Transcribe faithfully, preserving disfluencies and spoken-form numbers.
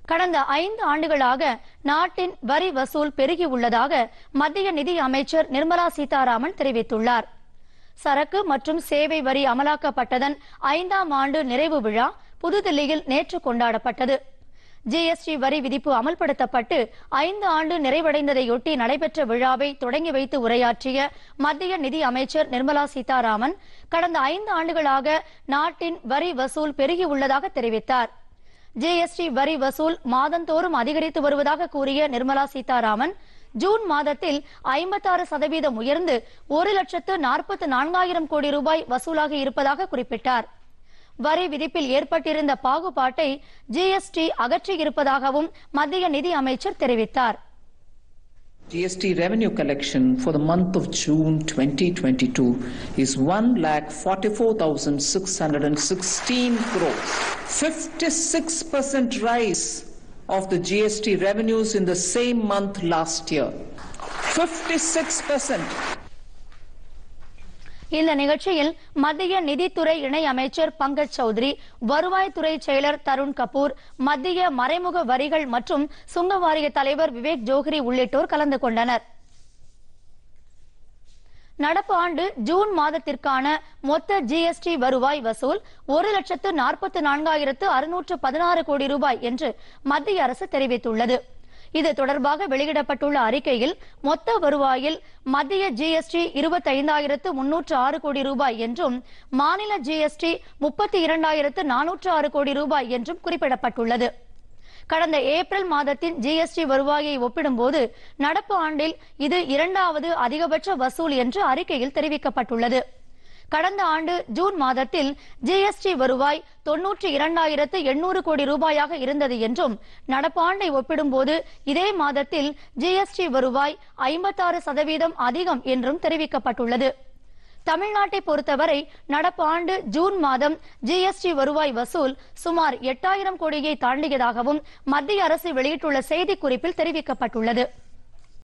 கடந்த ஐந்து ஆண்டுகளாக நாட்டின் வரி வசூல் பெருகியுள்ளதாக மத்திய நிதி அமைச்சர் நிர்மலா சீதாராமன் தெரிவித்துள்ளார். சரக்கு மற்றும் சேவை வரி அமலாக்கப்பட்டதன் ஐந்தாம் ஆண்டு நிறைவு விழா புதுதில்லியில் நேற்று கொண்டாடப்பட்டது. ஜிஎஸ்டி வரி விதிப்பு அமல்படுத்தப்பட்டு ஐந்து ஆண்டு நிறைவடைந்ததையொட்டி நடைபெற்ற விழாவை தொடங்கி வைத்து உரையாற்றிய மத்திய நிதி அமைச்சர் நிர்மலா சீதாராமன் கடந்த ஐந்து ஆண்டுகளாக நாட்டின் வரி வசூல் பெருகியுள்ளதாக தெரிவித்தார். ஜிஎஸ்டி வரி வசூல் மாதந்தோறும் அதிகரித்து வருவதாக கூறிய நிர்மலா சீதாராமன் ஜூன் மாதத்தில் ஐம்பத்தாறு சதவீதம் உயர்ந்து ஒரு லட்சத்து நாற்பத்தி நான்காயிரம் கோடி ரூபாய் வசூலாகி இருப்பதாக குறிப்பிட்டார். வரி விதிப்பில் ஏற்பட்டிருந்த பாகுபாட்டை ஜிஎஸ்டி அகற்றியிருப்பதாகவும் மத்திய நிதி அமைச்சர் தெரிவித்தார். G S T revenue collection for the month of June twenty twenty-two is one lakh forty-four thousand six hundred sixteen crores, fifty-six percent rise of the G S T revenues in the same month last year. fifty-six percent. இந்த நிகழ்ச்சியில் மத்திய நிதித்துறை இணை அமைச்சர் பங்கஜ் சௌத்ரி, வருவாய்த்துறை செயலர் தருண் கபூர், மத்திய மறைமுக வரிகள் மற்றும் சுங்க வாரிய தலைவர் விவேக் ஜோஹ்ரி உள்ளிட்டோர் கலந்து கொண்டனர். நடப்பு ஆண்டு ஜூன் மாதத்திற்கான மொத்த ஜிஎஸ்டி வருவாய் வசூல் ஒரு லட்சத்து நாற்பத்தி நான்காயிரத்து அறுநூற்று பதினாறு கோடி ரூபாய் என்று மத்திய அரசு தெரிவித்துள்ளது. இது தொடர்பாக வெளியிடப்பட்டுள்ள அறிக்கையில் மொத்த வருவாயில் மத்திய ஜிஎஸ்டி இருபத்தி ஐந்தாயிரத்து முன்னூற்று ஆறு கோடி ரூபாய் என்றும் மாநில ஜிஎஸ்டி முப்பத்தி இரண்டாயிரத்து நானூற்று ஆறு கோடி ரூபாய் என்றும் குறிப்பிடப்பட்டுள்ளது. கடந்த ஏப்ரல் மாதத்தின் ஜிஎஸ்டி வருவாயை ஒப்பிடும்போது நடப்பு ஆண்டில் இது இரண்டாவது அதிகபட்ச வசூல் என்று அறிக்கையில் தெரிவிக்கப்பட்டுள்ளது. கடந்த ஆண்டு ஜூன் மாதத்தில் ஜிஎஸ்டி வருவாய் தொன்னூற்றி இரண்டாயிரத்து எண்ணூறு கோடி ரூபாயாக இருந்தது என்றும் நடப்பாண்டை ஒப்பிடும்போது இதே மாதத்தில் ஜிஎஸ்டி வருவாய் ஐம்பத்தாறு சதவீதம் அதிகம் என்றும் தெரிவிக்கப்பட்டுள்ளது. தமிழ்நாட்டை பொறுத்தவரை நடப்பு ஆண்டு ஜூன் மாதம் ஜிஎஸ்டி வருவாய் வசூல் சுமார் எட்டாயிரம் கோடியை தாண்டியதாகவும் மத்திய அரசு வெளியிட்டுள்ள செய்திக்குறிப்பில் தெரிவிக்கப்பட்டுள்ளது.